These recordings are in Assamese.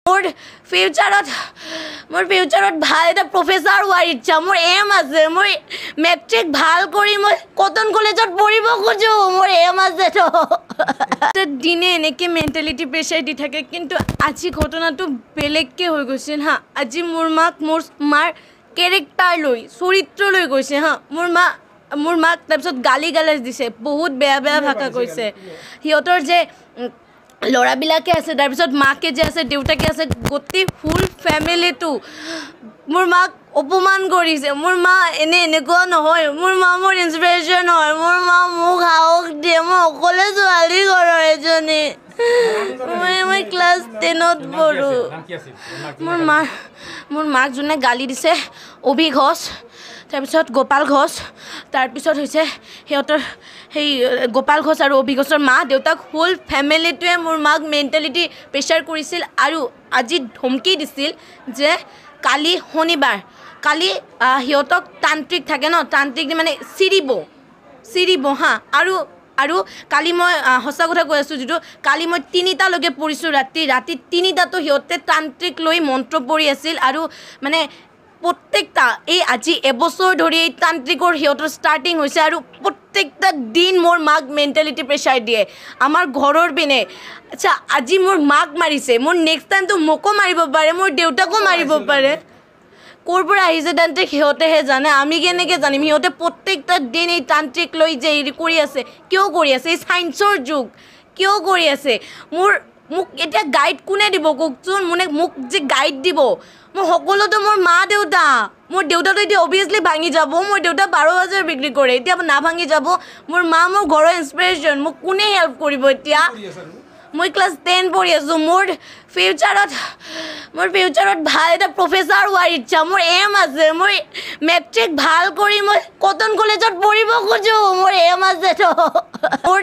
मोर फ्यूचारत ভাল এটা প্ৰফেছৰ হোৱাৰ ইচ্ছা মোৰ এম আছে মই মেট্ৰিক ভাল কৰি মই কটন কলেজত পঢ়িব খুজো মোৰ এম আছে তো দিনে এনেকে মেন্টালিটি প্ৰেছাৰ দি থাকে কিন্তু আজি ঘটনাটো বেলেগকে হৈ গৈছিল হা আজি মোৰ মাৰ কেৰেক্টাৰ লৈ চৰিত্ৰ লৈ গৈছে হা মোৰ মাক তাৰপিছত গালি গালাজ দিছে বহুত বেয়া ভাষা কৈছে সিহঁতৰ যে লৰাবিলাকে আছে তাৰপিছত মাকে যে আছে দেউতাকে আছে গোটেই ফুল ফ্যামিলিটো মোৰ মাক অপমান কৰিছে মোৰ মা এনেকুৱা নহয় মোৰ মা মোৰ ইনস্পিৰেশ্যন হয় মোৰ মা মোক সাহস দিয়ে মই অকলে ছোৱালী ঘৰৰ এজনী মই ক্লাছ 10ত পঢ়ো মোৰ মাক যোনে গালি দিছে অভি ঘোষ তাৰপিছত গোপাল ঘোষ তাৰপিছত হৈছে সিহঁতৰ সেই গোপাল ঘোষ আৰু অভি ঘোষৰ মা দেউতাক ফুল ফ্যামিলিটোৱে মোৰ মাক মেন্টালিটি প্ৰেছাৰ কৰিছিল আৰু আজি ধমকি দিছিল যে কালি শনিবাৰ কালি সিহঁতক তান্ত্ৰিক থাকে ন তান্ত্ৰিক মানে চিৰিব হা আৰু কালি মই সঁচা কথা কৈ আছোঁ যিটো কালি মই 3টালৈকে পঢ়িছোঁ ৰাতি 3টাতো সিহঁতে তান্ত্ৰিক লৈ মন্ত্ৰ পঢ়ি আছিল আৰু মানে প্ৰত্যেকটা এই আজি এবছৰ ধৰি এই তান্ত্ৰিকৰ সিহঁতৰ ষ্টাৰ্টিং হৈছে আৰু প্ৰত্যেকটা দিন মোৰ মাক মেণ্টেলিটি প্ৰেছাৰ দিয়ে আমাৰ ঘৰৰ পিনে আচ্ছা আজি মোৰ মাক মাৰিছে মোৰ নেক্সট টাইমটো মোকো মাৰিব পাৰে মোৰ দেউতাকো মাৰিব পাৰে ক'ৰ পৰা আহিছে তান্ত্ৰিক সিহঁতেহে জানে আমি কেনেকৈ জানিম সিহঁতে প্ৰত্যেকটা দিন এই তান্ত্ৰিক লৈ যে হেৰি কৰি আছে কিয় কৰি আছে এই চাইন্সৰ যুগ কিয় কৰি আছে মোক এতিয়া গাইড কোনে দিব কওকচোন মোক যে গাইড দিব মোৰ সকলোতো মোৰ মা দেউতা মোৰ দেউতাটো এতিয়া অভিয়াছলি ভাঙি যাব মোৰ দেউতা 12,000 বিক্ৰী কৰে এতিয়া নাভাঙি যাব মোৰ মা মোৰ ঘৰৰ ইনস্পিৰেশ্যন মোক কোনে হেল্প কৰিব এতিয়া মই ক্লাছ 10 পঢ়ি আছোঁ মোৰ ফিউচাৰত ভাল এটা প্ৰফেছৰ হোৱাৰ ইচ্ছা মোৰ এম আছে মই মেট্ৰিক ভাল কৰি মই কটন কলেজত পঢ়িব খোজো মোৰ এম আছে মোৰ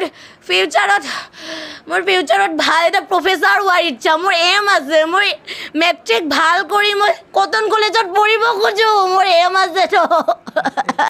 ফিউচাৰত ভাল এটা প্ৰফেছৰ হোৱাৰ ইচ্ছা মোৰ এম আছে মই মেট্ৰিক ভাল কৰি মই কটন কলেজত পঢ়িব খোজো মোৰ এম আছে